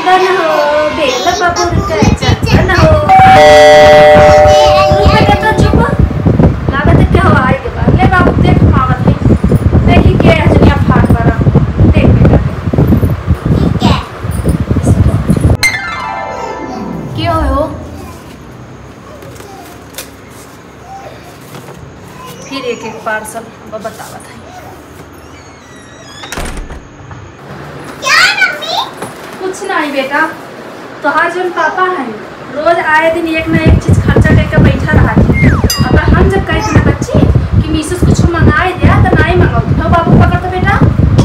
चंदन हो बेल बबूर के चंदन हो तो चुप लागत के हो आई के बाद ले बाबू देख मावत है देखी के दुनिया फाट पर देख बेटा ठीक है क्यों हो फिर एक पार्सल बतावत है कुछ नहीं बेटा तोहार जो पापा है रोज आए दिन एक ना एक चीज खर्चा करके बैठा रहा थी। अगर हम जब कहे थे ना बच्ची कि मीशो से कुछ मंगाए दिया तो नहीं मंगाओ तो बाबू पकड़ तो बेटा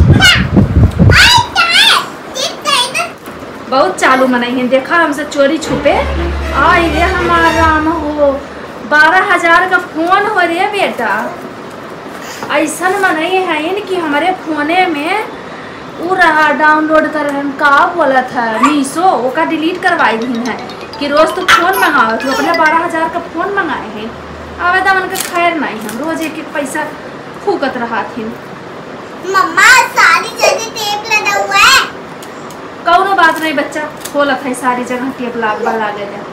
बहुत चालू मनाई है देखा हमसे चोरी छुपे आई रे हमारा राम हो 12,000 का फोन हो रे बेटा ऐसा मनाई है कि हमारे फोने में वो रहा डाउनलोड कर का बोला था मीशो वो का डिलीट करवाई दी है कि रोज तो फोन मंगाओ तो अपने 12,000 का फोन मंगाए हैं आवेदन उनका खैर नहीं हम रोज एक एक पैसा फूकत रहा थी। मम्मा सारी जगह टेप लगा हुआ है कौनो बात नहीं बच्चा खोलत है सारी जगह टेप लगा गया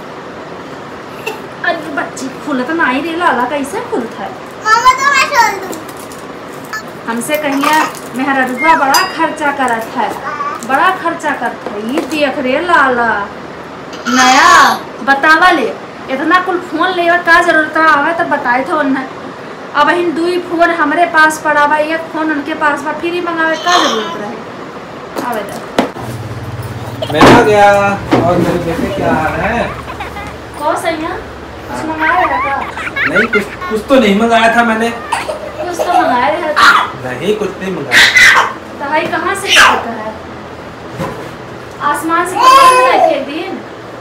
अरे बच्ची खुलत नहीं रे लाला कैसे खुलत है मम्मा तो मैं खोल दूं हमसे कहिए मेहरा रुपया बड़ा खर्चा करत है बड़ा खर्चा करता है ये देख रे लाला नया बतावा ले इतना कुल फोन ले का जरूरत आवे तो बताए थे उन्हें अब इन 2 फोन हमारे पास पड़ा हुआ एक फोन उनके पास बा फ्री मंगावे का जरूरत रहे आवे मैं आ गया और मेरे बेटे क्या हाल है कौन सही है कुछ मंगाया था क्या नहीं कुछ तो नहीं मंगाया था मैंने कुछ तो मंगाया है नहीं कुछ नहीं मंगाया दवाई कहाँ से आता है आसमान से पकड़ एक दिन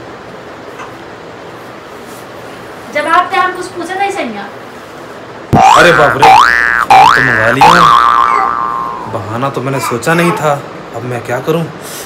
जवाब क्या हम कुछ पूछे नहीं सैया अरे बाप रे तो मंगा लिया बहाना तो मैंने सोचा नहीं था अब मैं क्या करूं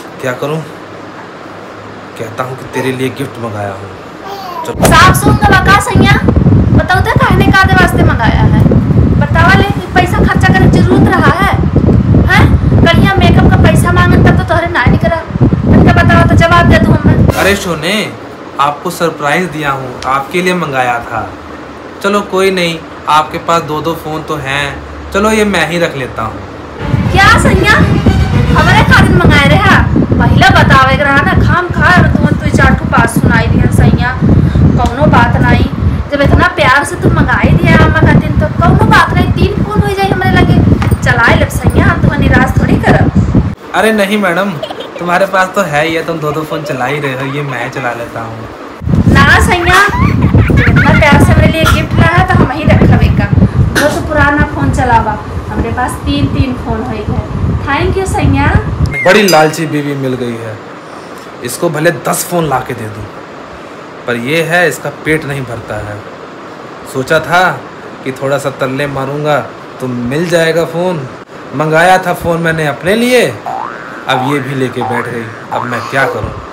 कहता हूं कि तेरे लिए गिफ्ट मंगाया हूं साफ सुन तो बता सैया बताओ तो कहने का दे वास्ते मंगाया है बतावा ले पैसा खर्चा करे जरूरत रहा है हैं कहिया मेकअप का पैसा मांगन तब तो तोहरे ना निकला इनका बताओ तो जवाब दे दूं मैं अरे सोने आपको सरप्राइज दिया हूँ आपके लिए मंगाया था चलो कोई नहीं आपके पास 2 फोन तो हैं चलो ये मैं ही रख लेता हूँ क्या सैया हमारे खातिर मंगाए रहा पहला बतावे रहा ना खाम खा तू चाटू पास सुनाई दिया सैया कौनो बात नहीं जब इतना प्यार से तुम मंगाई दिया हम खातिर तो कौनो बात नहीं 3 फोन हो जाए हमारे लगे चलाए ले सैया हम तुम्हें निराश थोड़ी करब अरे नहीं मैडम तुम्हारे पास तो है ये तुम 2 फोन चला ही रहे हो ये मैं चला लेता हूँ ना सैया इतना प्यार से मेरे लिए गिफ्ट लाया है तो हम ही रखबे का वो तो पुराना फोन चलावा हमारे पास 3 फोन हो गए थैंक यू सैया बड़ी लालची बीवी मिल गई है इसको भले 10 फोन ला के दे दूँ पर ये है इसका पेट नहीं भरता है सोचा था कि थोड़ा सा तल्ले मारूंगा तो मिल जाएगा फ़ोन मंगाया था फ़ोन मैंने अपने लिए अब ये भी लेके बैठ गई अब मैं क्या करूं।